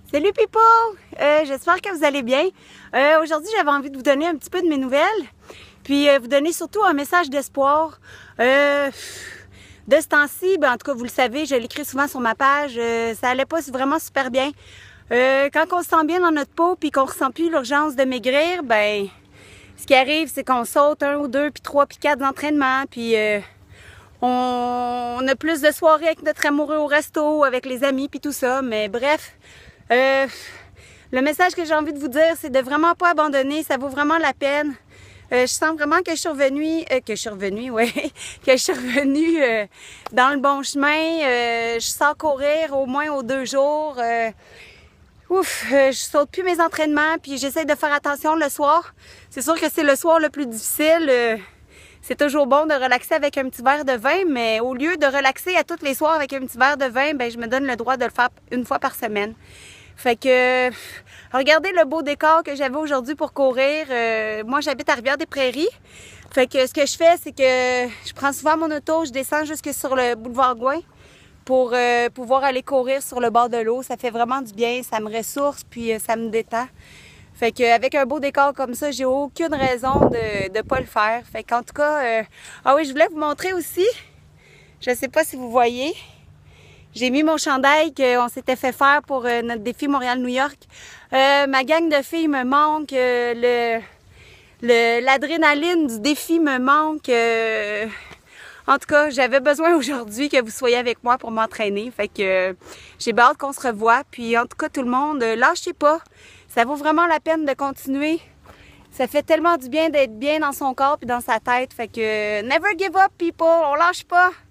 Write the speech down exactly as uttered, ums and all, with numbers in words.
Salut people! Euh, J'espère que vous allez bien. Euh, Aujourd'hui, j'avais envie de vous donner un petit peu de mes nouvelles, puis euh, vous donner surtout un message d'espoir. Euh, de ce temps-ci, ben, en tout cas, vous le savez, je l'écris souvent sur ma page, euh, ça allait pas vraiment super bien. Euh, quand on se sent bien dans notre peau puis qu'on ressent plus l'urgence de maigrir, ben, ce qui arrive, c'est qu'on saute un ou deux, puis trois, puis quatre entraînements, puis euh, on, on a plus de soirées avec notre amoureux au resto, avec les amis, puis tout ça. Mais bref, euh, le message que j'ai envie de vous dire, c'est de vraiment pas abandonner. Ça vaut vraiment la peine. Euh, je sens vraiment que je suis revenue, euh, que je suis revenue, ouais, que je suis revenue euh, dans le bon chemin. Euh, je sors courir au moins aux deux jours. Euh, Ouf, euh, je saute plus mes entraînements, puis j'essaie de faire attention le soir. C'est sûr que c'est le soir le plus difficile. Euh, c'est toujours bon de relaxer avec un petit verre de vin, mais au lieu de relaxer à tous les soirs avec un petit verre de vin, ben je me donne le droit de le faire une fois par semaine. Fait que, regardez le beau décor que j'avais aujourd'hui pour courir. Euh, moi, j'habite à Rivière-des-Prairies. Fait que ce que je fais, c'est que je prends souvent mon auto, je descends jusque sur le boulevard Gouin pour euh, pouvoir aller courir sur le bord de l'eau. Ça fait vraiment du bien, ça me ressource, puis euh, ça me détend. Fait qu'avec un beau décor comme ça, j'ai aucune raison de ne pas le faire. Fait qu'en tout cas, euh... ah oui, je voulais vous montrer aussi, je sais pas si vous voyez, j'ai mis mon chandail qu'on s'était fait faire pour euh, notre défi Montréal-New York. Euh, ma gang de filles me manque, euh, le, le, l'adrénaline du défi me manque. Euh... En tout cas, j'avais besoin aujourd'hui que vous soyez avec moi pour m'entraîner. Fait que euh, j'ai hâte qu'on se revoie. Puis en tout cas, tout le monde, euh, lâchez pas. Ça vaut vraiment la peine de continuer. Ça fait tellement du bien d'être bien dans son corps puis dans sa tête. Fait que euh, never give up, people. On lâche pas.